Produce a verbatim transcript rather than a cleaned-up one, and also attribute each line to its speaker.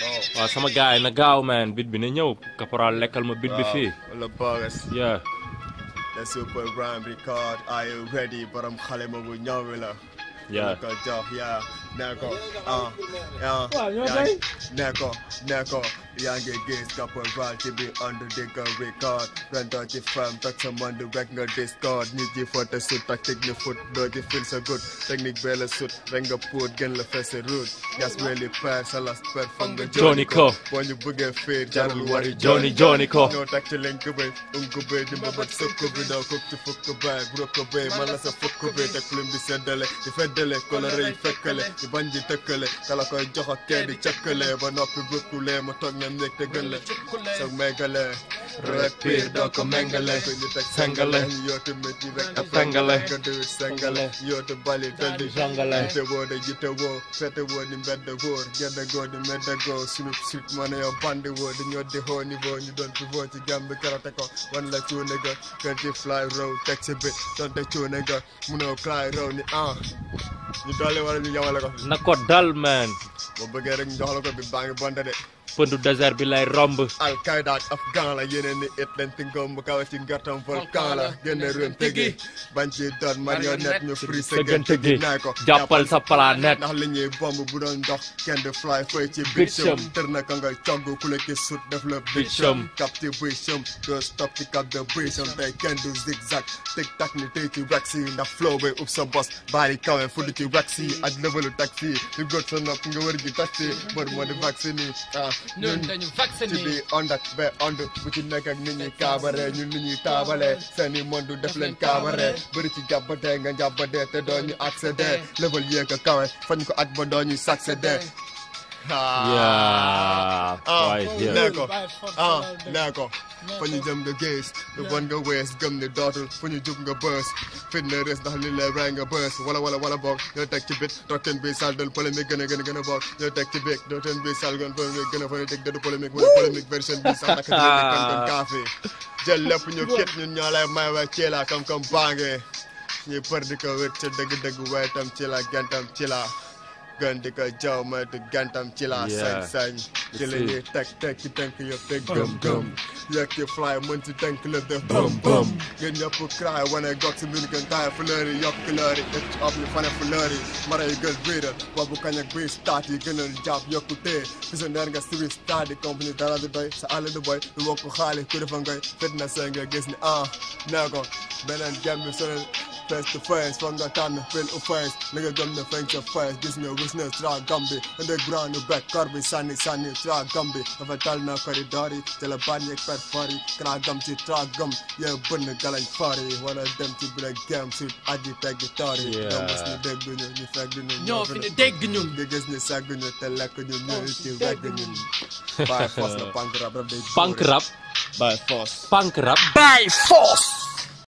Speaker 1: waaw sama gars yi na gaaw man bit bi na ñëw Kporal lekkal ma bit bi fii.
Speaker 2: wala bogus.
Speaker 1: yeah.
Speaker 2: the sùpàrime record are you ready borom xale ma bu ñëw la.
Speaker 1: yeah.
Speaker 2: ko jox yaa nee ko ah yaa nee ko nee ko yaa ngi gis Kporal ci biir on the Degg record ren doo ci fam tak sa monde rek nga discord nit ji fote sut tactique ni foot doo ci fil sa good technique bee la sut rek nga puut gën la fese route gas really per sa las per foog nga
Speaker 1: Johnny ko
Speaker 2: boo ñu bëggee fiir jarul wari
Speaker 1: Johnny Johnny ko
Speaker 2: ñoo tak ci link bi unk bi di mbabat sëkk bi doo ko ci fukk bay brok ko bay man la sa fukk bi te plume bi seddale di feddale ko la rëy fekkale di bañ di tëkkale kala koy jox ak kee di cëkkale ba noppi bëkkule ma toog ñam nekk te gën la soog méngale rek piir doo ko méngale ko ñu teg sengale yootu métti rek a
Speaker 1: sengale
Speaker 2: ko duwit sengale yootu bali dal di
Speaker 1: jongale
Speaker 2: jite woo de jite woo fete woo di mbedd góor gedde goo di medde goo sunu sut ma ne yow bandi woo di ñoo di haut niveau ñu doon pivot ci gambi karate ko wan la cuune ga kër di fly row teg si bit donte cuune ga munoo cry row ni ah ñu doole wala ñu yamale ko
Speaker 1: na ko dal man
Speaker 2: boo bëggee rek ñu jox la ko bi baa ngi bonde de
Speaker 1: pëndu désert bi lay romb
Speaker 2: Al-Qaïda ak afghan la yeneen ni it leen tingom bu kawe ci ngartam volcan la génne réew tëggi bañ ci doon marionnette ñu free sa gën tëggi naay ko
Speaker 1: jàppal sa planète
Speaker 2: ndax li ñuy bomb bu doon dox kenn du fly fay ci bicham tër na ka nga cogg ku la ki sut def la bicham cap ci bicham doo stop ci cap de bicham tey kenn du zigzag tic tac ni tey ci wax yi ndax flow bay ub sa bos baari kawe fudd ci wax yi ak levelu taxi di góot sa nopp nga wër gi taxi bër moo di vaccine yi ah
Speaker 3: ñun dañu vacciné
Speaker 2: ci biir ond ak ba ond bu ci nekk ak nit ñi kaabare ñun nit ñuy taabale seeni monde def leen kaabare bëri ci jàppatee nga jàppatee te doo ñu accéder level yéeg a kawe fañ ko at ba doo ñu succéder
Speaker 1: yeah
Speaker 2: ah
Speaker 1: yeah
Speaker 2: nee ko ah nee ko fa ñu jëm nga gis lu bon nga wees gëm ni dootul fu ñu jub nga bës fit na res ndax li lay ray nga bës wala wala wala boog ñoo teg ci bit toog bi sal dal polémique gën a gën a gën a boog ñoo teg ci bit doo teen bi sal gën polémique gën a fa ñu teg dadu polémique wala polémique version bi sax naka dégg kan kon café jël lépp ñu kit ñun ñoo lay may way ci la kam kam baange ñuy për di ko wét ca dëgg-dëgg way tam ci la gentam ci la gën di ko jaw may te gantam ci la sañ-sañ ci la ñuy teg teg ci tënk yëpp te gëm gëm yëg ci fly mën ci tënk lépp def bëm bëm ngeen ñëpp cry wane gog si mbir gën taay fleur yi yokk couleur yi ëpp op ñu fane fleur yi mara yi gën biiral boobu kañ ak bii start yi gënal jàpp yokku tee visionnaire nga siri start di compagnie dara du doy sa àll du boy lu wokk xaalis ku defa ngoy fit na seen nga gis ni ah nee ko beneen gem bi sonal face to face foog nga tànn fil u face li nga gëm ne feeñ sa face gis nga business tra gambi underground u back kor bi sànni sànni tra gambi dafa tal na corridor yi te la bañ yeeg per far yi kra gam ci tra gam yee bënn galañ far yi wala dem ci bile game su aji teggi tor yi doo mos ñu dégg ñu ñu fekk ñu
Speaker 3: ñoo fi ne dégg ñun
Speaker 2: nga gis ni segg ñu te lekk ñu ñu ci wegg ñun by force la punk rap rap day
Speaker 1: punk rap
Speaker 2: by force
Speaker 1: punk rap
Speaker 3: by force